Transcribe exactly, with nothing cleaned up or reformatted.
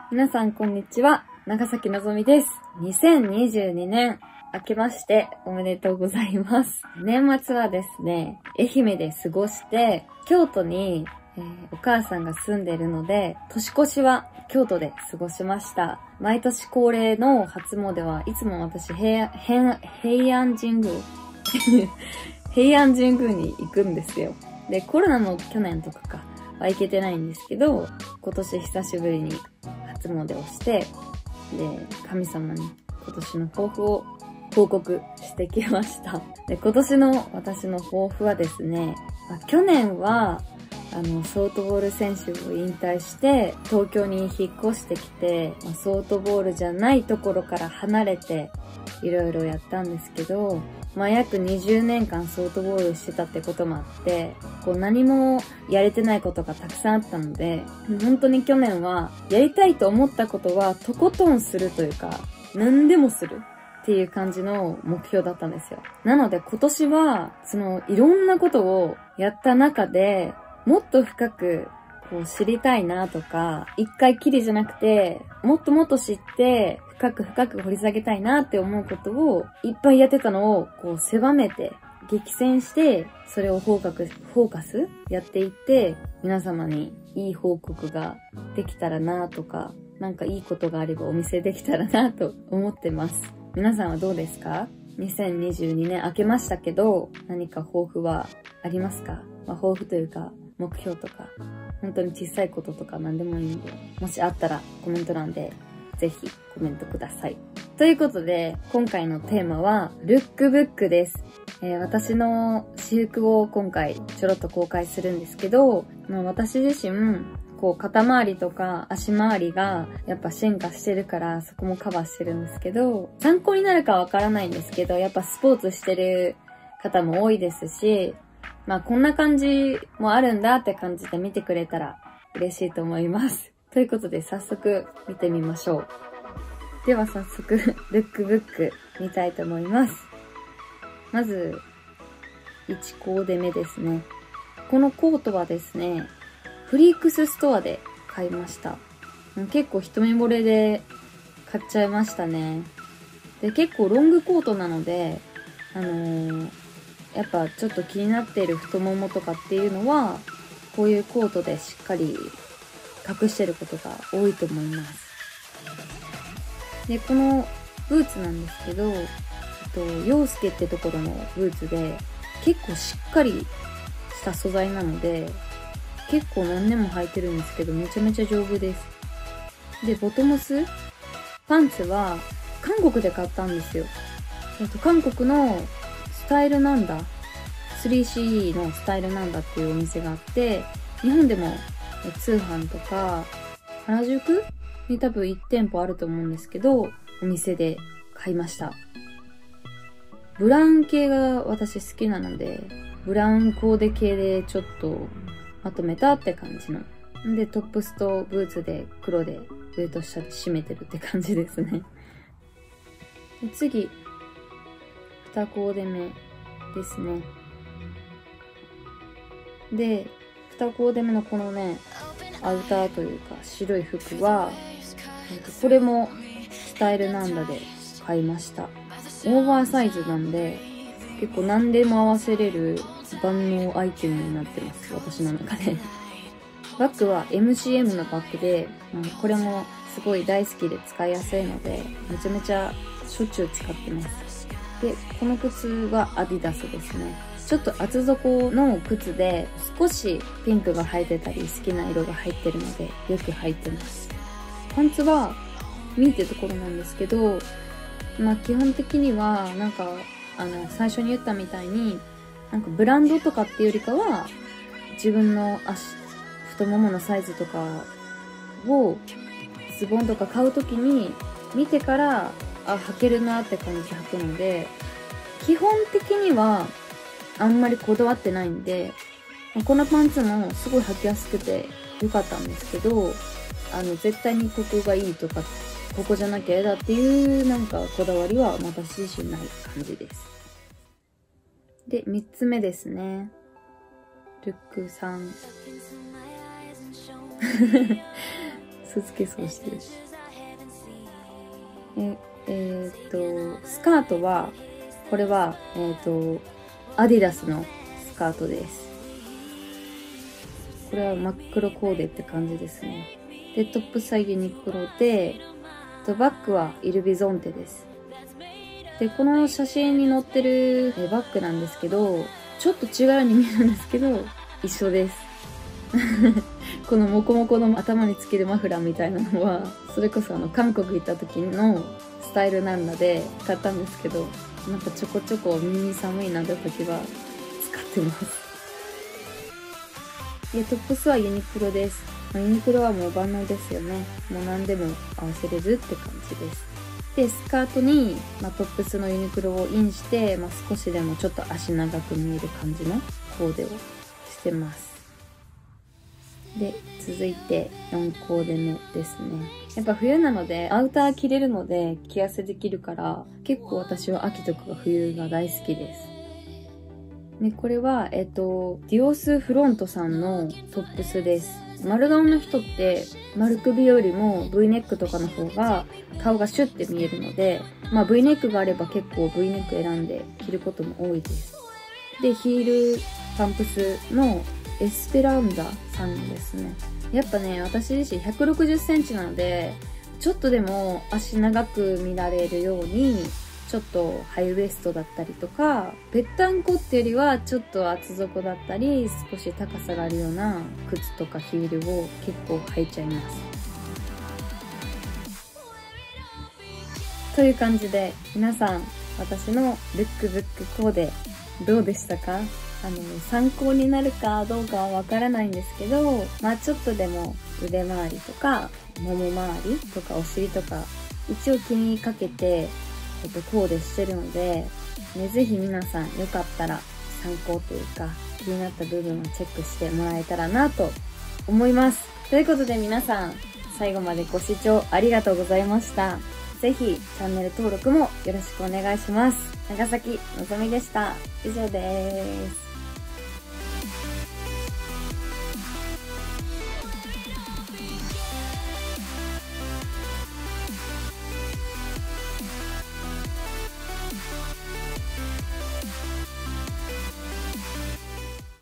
皆さんこんにちは、長崎のぞみです。にせんにじゅうにねん、明けましておめでとうございます。年末はですね、愛媛で過ごして、京都に、えー、お母さんが住んでいるので、年越しは京都で過ごしました。毎年恒例の初詣はいつも私平、平、平安神宮平安神宮に行くんですよ。で、コロナの去年とかかは行けてないんですけど、今年久しぶりに初詣をして、で、神様に今年の抱負を報告してきました。で、今年の私の抱負はですね、まあ、去年は、あの、ソフトボール選手を引退して、東京に引っ越してきて、まあ、ソフトボールじゃないところから離れて、いろいろやったんですけど、まあ、約にじゅうねんかんソフトボールしてたってこともあって、こう何もやれてないことがたくさんあったので、本当に去年はやりたいと思ったことはとことんするというか、何でもするっていう感じの目標だったんですよ。なので今年は、そのいろんなことをやった中で、もっと深くこう知りたいなとか、一回きりじゃなくて、もっともっと知って、深く深く掘り下げたいなって思うことをいっぱいやってたのをこう狭めて激戦してそれをフォーカス、フォーカスやっていって皆様にいい報告ができたらなとかなんかいいことがあればお見せできたらなと思ってます。皆さんはどうですか？にせんにじゅうにねん明けましたけど何か抱負はありますか？まあ、抱負というか目標とか本当に小さいこととか何でもいいんでもしあったらコメント欄でぜひコメントください。ということで、今回のテーマは、ルックブックです。えー、私の私服を今回ちょろっと公開するんですけど、まあ、私自身、こう肩周りとか足回りがやっぱ進化してるからそこもカバーしてるんですけど、参考になるかわからないんですけど、やっぱスポーツしてる方も多いですし、まあこんな感じもあるんだって感じで見てくれたら嬉しいと思います。ということで早速見てみましょう。では早速ルックブック見たいと思います。まずいちコーデ目ですね。このコートはですね、フリークスストアで買いました。結構一目惚れで買っちゃいましたね。で、結構ロングコートなので、あのー、やっぱちょっと気になっている太ももとかっていうのは、こういうコートでしっかり隠してることが多いと思います。で、このブーツなんですけど、えっと、陽介ってところのブーツで、結構しっかりした素材なので、結構何年も履いてるんですけど、めちゃめちゃ丈夫です。で、ボトムスパンツは韓国で買ったんですよ。えっと、韓国のスタイルなんだ スリーシーイー のスタイルなんだっていうお店があって、日本でも通販とか原宿に多分いち店舗あると思うんですけど、お店で買いました。ブラウン系が私好きなので、ブラウンコーデ系でちょっとまとめたって感じの。で、トップスとブーツで黒で上と下で締めてるって感じですね。で次、にコーデ目ですね。で、にコーデ目のこのね、アウターというか白い服は、これもスタイルなんだで買いました。オーバーサイズなんで、結構何でも合わせれる万能アイテムになってます、私の中で。バッグは エムシーエム のバッグで、これもすごい大好きで使いやすいので、めちゃめちゃしょっちゅう使ってます。で、この靴はアディダスですね。ちょっと厚底の靴で少しピンクが入ってたり好きな色が入ってるのでよく履いてます。パンツはミーってところなんですけど、まあ基本的にはなんかあの最初に言ったみたいになんかブランドとかっていうよりかは自分の足、太もものサイズとかをズボンとか買うときに見てからあ履けるなって感じで履くので、基本的にはあんまりこだわってないんで、このパンツもすごい履きやすくて良かったんですけど、あの絶対にここがいいとかここじゃなきゃ嫌だっていうなんかこだわりは私自身ない感じです。で、みっつめですね。ルックさんスーツケースをしてる。え、えー、っと、スカートは、これは、えー、っと、アディダスのスカートです。これは真っ黒コーデって感じですね。で、トップスはユニクロで、バッグはイルビゾンテです。で、この写真に載ってるバッグなんですけど、ちょっと違うように見えるんですけど、一緒です。このモコモコの頭につけるマフラーみたいなのは、それこそあの、韓国行った時のスタイルなんので買ったんですけど、なんかちょこちょこ耳寒いなった時は使ってます。で、トップスはユニクロです。ユニクロはもう万能ですよね。もう何でも合わせれるって感じです。で、スカートに、まあ、トップスのユニクロをインして、まあ、少しでもちょっと足長く見える感じのコーデをしてます。で、続いてよんコーデ目ですね。やっぱ冬なので、アウター着れるので着痩せできるから、結構私は秋とか冬が大好きです。ね、これは、えっと、ディオスフロントさんのトップスです。丸顔の人って、丸首よりも V ネックとかの方が顔がシュッて見えるので、まあ V ネックがあれば結構 V ネック選んで着ることも多いです。で、ヒールパンプスのエスペランザさんですね。やっぱね、私自身ひゃくろくじゅっセンチなので、ちょっとでも足長く見られるように、ちょっとハイウエストだったりとか、ぺったんこっていうよりはちょっと厚底だったり、少し高さがあるような靴とかヒールを結構履いちゃいます。という感じで、皆さん、私のルックブックコーデ、どうでしたか？あの、参考になるかどうかはわからないんですけど、まあちょっとでも腕周りとか、もも周りとかお尻とか、一応気にかけて、えっと、コーデしてるので、ね、ぜひ皆さんよかったら参考というか気になった部分をチェックしてもらえたらなと思います。ということで皆さん最後までご視聴ありがとうございました。ぜひチャンネル登録もよろしくお願いします。長崎のぞみでした。以上です。